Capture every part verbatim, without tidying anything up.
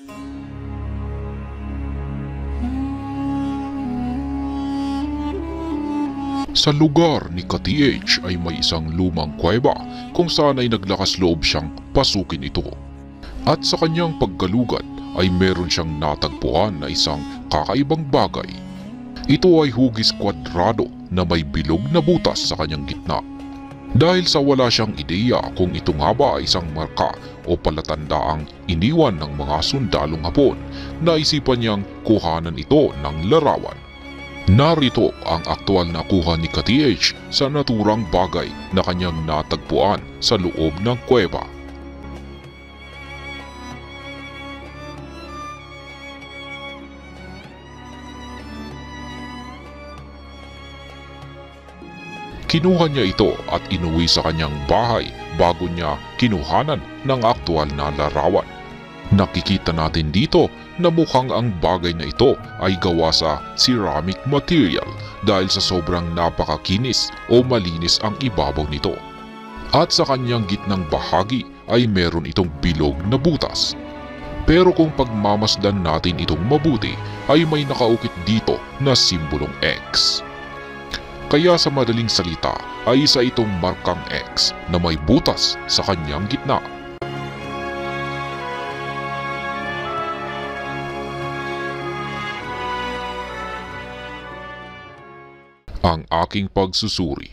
Sa lugar ni Ka T H ay may isang lumang kuweba kung saan ay naglakas loob siyang pasukin ito. At sa kanyang paggalugad ay meron siyang natagpuan na isang kakaibang bagay. Ito ay hugis kwadrado na may bilog na butas sa kanyang gitna. Dahil sa wala siyang ideya kung ito nga ba ay isang marka o palatandaang iniwan ng mga sundalong Hapon, naisipan niyang kuhanan ito ng larawan. Narito ang aktual na kuha ni Ka T H sa naturang bagay na kanyang natagpuan sa loob ng kuweba. Kinuha niya ito at inuwi sa kanyang bahay bago niya kinuhanan ng aktual na larawan. Nakikita natin dito na mukhang ang bagay na ito ay gawa sa ceramic material dahil sa sobrang napakakinis o malinis ang ibabaw nito. At sa kanyang gitnang bahagi ay meron itong bilog na butas. Pero kung pagmamasdan natin itong mabuti ay may nakaukit dito na simbolong X. Kaya sa madaling salita ay isa itong markang X na may butas sa kanyang gitna. Ang aking pagsusuri.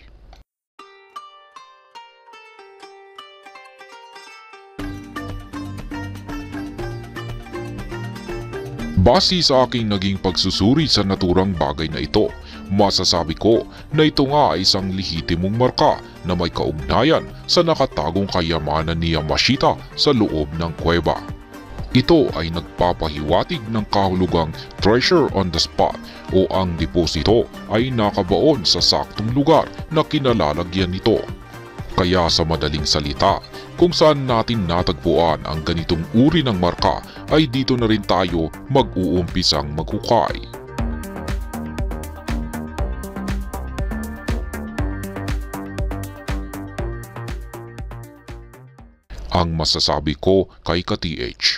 Base sa aking naging pagsusuri sa naturang bagay na ito, masasabi ko na ito nga ay isang lehitimong marka na may kaugnayan sa nakatagong kayamanan ni Yamashita sa loob ng kuweba. Ito ay nagpapahiwatig ng kahulugang treasure on the spot o ang deposito ay nakabaon sa saktong lugar na kinalalagyan nito. Kaya sa madaling salita, kung saan natin natagpuan ang ganitong uri ng marka ay dito na rin tayo mag-uumpisang maghukay. Ang masasabi ko kay Ka T H.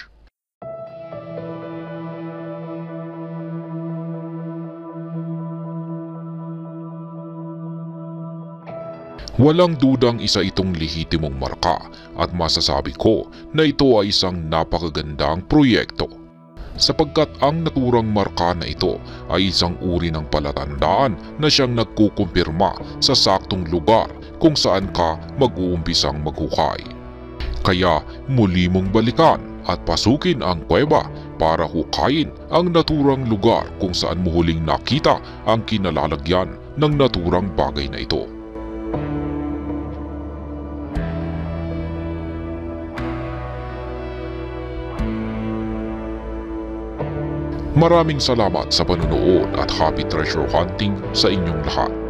Walang dudang isa itong lehitimong marka at masasabi ko na ito ay isang napakagandang proyekto. Sapagkat ang naturang marka na ito ay isang uri ng palatandaan na siyang nagkukumpirma sa saktong lugar kung saan ka mag-uumpisang maghukay. Kaya muli mong balikan at pasukin ang kuweba para hukayin ang naturang lugar kung saan mo huling nakita ang kinalalagyan ng naturang bagay na ito. Maraming salamat sa panonood at happy treasure hunting sa inyong lahat.